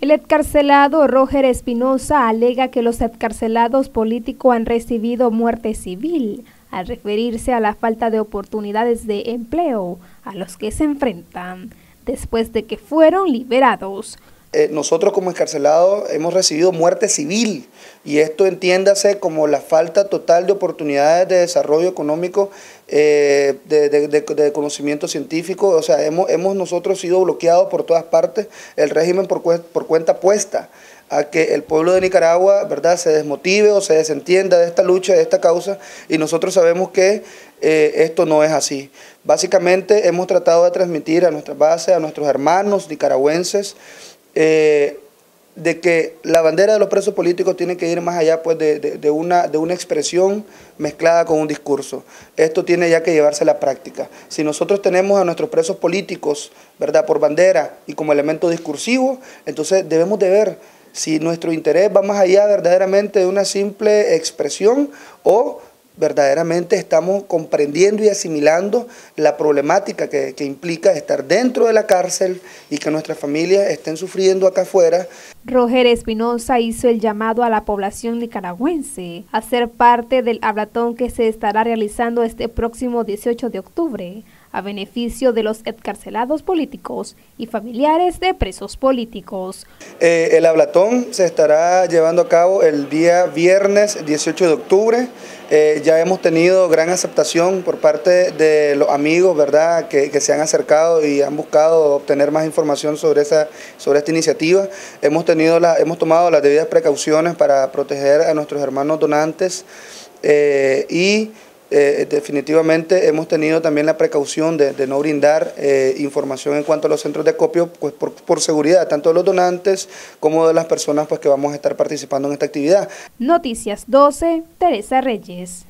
El excarcelado Roger Espinosa alega que los excarcelados políticos han recibido muerte civil, al referirse a la falta de oportunidades de empleo a los que se enfrentan, después de que fueron liberados. Nosotros como encarcelados hemos recibido muerte civil y esto entiéndase como la falta total de oportunidades de desarrollo económico, de conocimiento científico. O sea, hemos nosotros sido bloqueados por todas partes, el régimen por cuenta puesta a que el pueblo de Nicaragua, ¿verdad?, se desmotive o se desentienda de esta lucha, de esta causa, y nosotros sabemos que esto no es así. Básicamente hemos tratado de transmitir a nuestras bases, a nuestros hermanos nicaragüenses, de que la bandera de los presos políticos tiene que ir más allá pues, de una expresión mezclada con un discurso. Esto tiene ya que llevarse a la práctica. Si nosotros tenemos a nuestros presos políticos, ¿verdad?, por bandera y como elemento discursivo, entonces debemos de ver si nuestro interés va más allá verdaderamente de una simple expresión o verdaderamente estamos comprendiendo y asimilando la problemática que implica estar dentro de la cárcel y que nuestras familias estén sufriendo acá afuera. Roger Espinosa hizo el llamado a la población nicaragüense a ser parte del hablatón que se estará realizando este próximo 18 de octubre, a beneficio de los excarcelados políticos y familiares de presos políticos. El hablatón se estará llevando a cabo el día viernes 18 de octubre. Ya hemos tenido gran aceptación por parte de los amigos, ¿verdad?, que se han acercado y han buscado obtener más información sobre esta iniciativa. Hemos tomado las debidas precauciones para proteger a nuestros hermanos donantes definitivamente hemos tenido también la precaución de no brindar información en cuanto a los centros de acopio, pues por seguridad tanto de los donantes como de las personas pues, que vamos a estar participando en esta actividad. Noticias 12, Teresa Reyes.